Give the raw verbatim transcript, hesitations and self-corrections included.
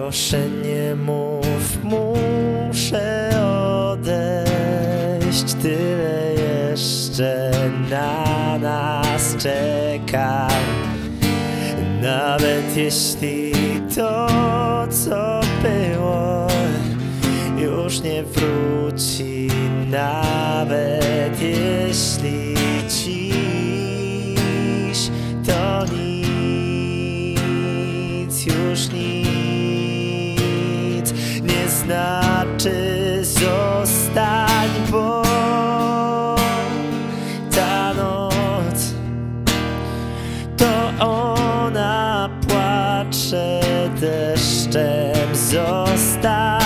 Proszę nie mów, muszę odejść. Tyle jeszcze na nas czeka. Nawet jeśli to, co było, już nie wróci. Nawet jeśli dziś to nic, już nic nie znaczy. Zostań, bo ta noc to ona płacze deszczem. Zostań.